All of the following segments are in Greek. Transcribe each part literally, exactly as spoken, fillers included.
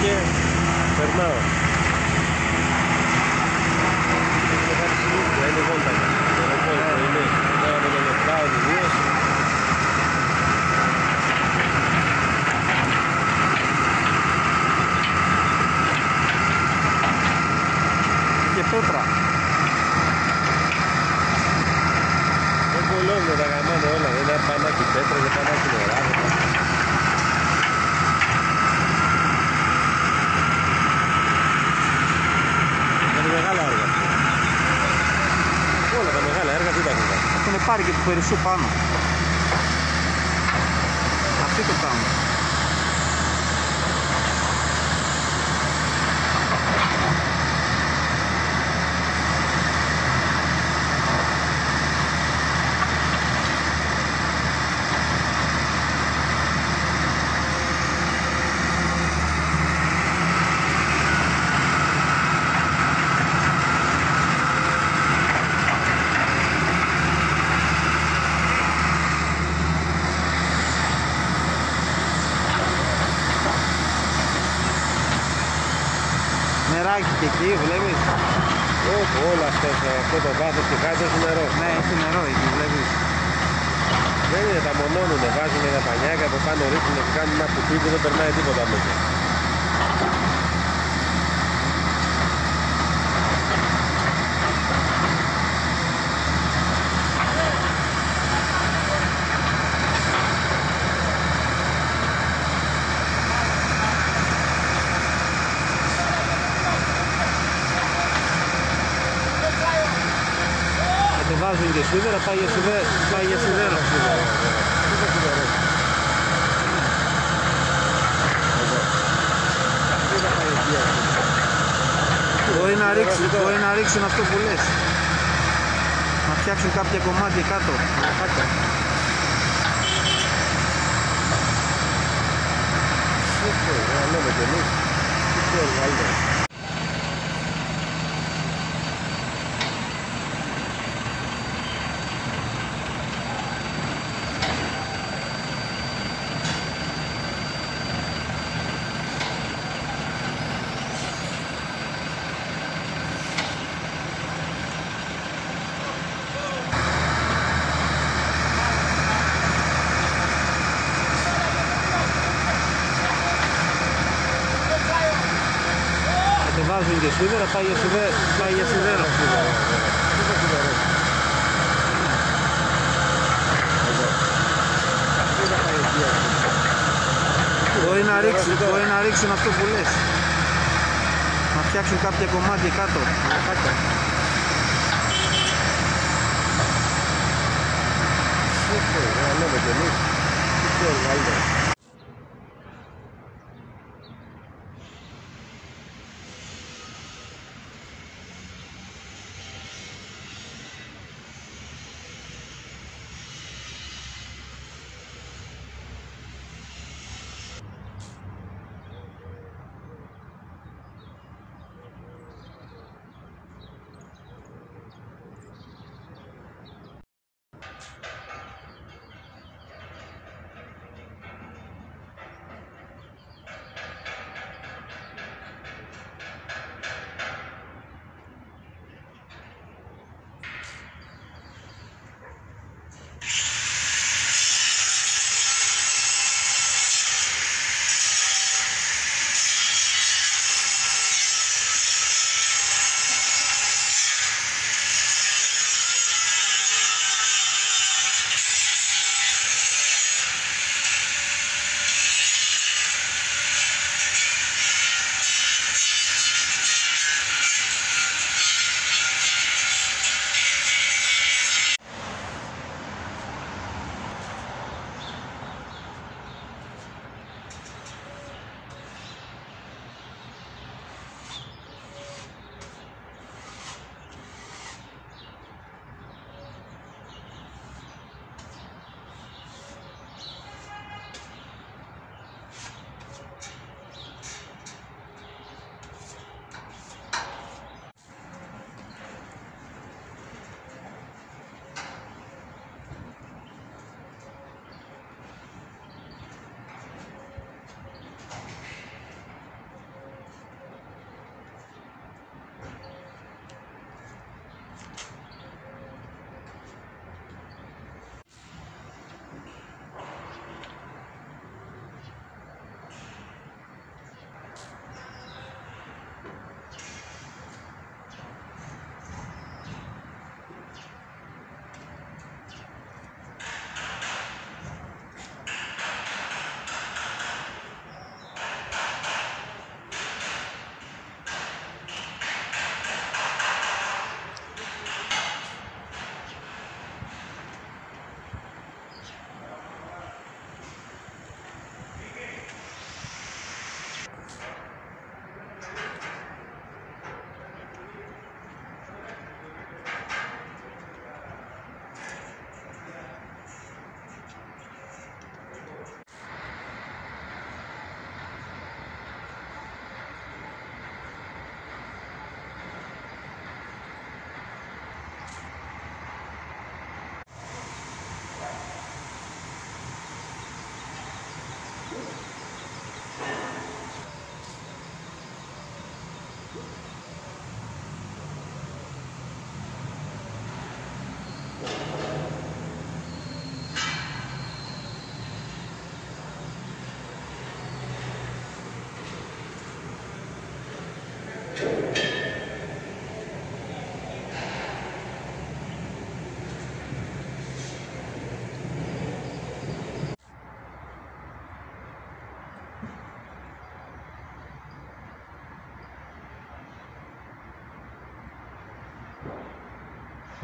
και περνάω. Είναι κάτι συνήθεια, είναι βόλτακα. Το ρεπό είναι, τώρα με το λεπτά οδηγίες. Και πέτρα. Δεν κολλώνουν τα γαμάνε όλα, δεν είναι πανάκι πέτρα και πανάκι νερά. Όλα τα μεγάλα έργα τι τα έχουν κάνει. Έχουν πάρει και του Περισσού πάνω. Αυτοί το κάνουν. Νεράκι και εκεί βλέπεις. Όχι, όλα αυτά, αυτό το βάθος και κάτω έχει νερό. Ναι, έχει νερό εκεί βλέπεις. Δεν είναι, τα μονώνουνε, βάζουν ένα πανιάκι από πάνω, ρίχνουν και κάνουν ένα κουτί και δεν περνάει τίποτα μέσα. Βάζουν και σίδερα, πάει για σιδέρο. Πάει για σιδέρο. Μπορεί να ρίξουν, μπορεί να ρίξουν αυτό που λες. Να φτιάξουν κάποια κομμάτια κάτω. Βάζουν και σίδερα, πάει για σιδέρο. Πάει για σιδέρο. Μπορεί να ρίξουν, μπορεί να ρίξουν αυτό που λες. Να φτιάξουν κάποια κομμάτια κάτω.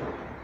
Γεια.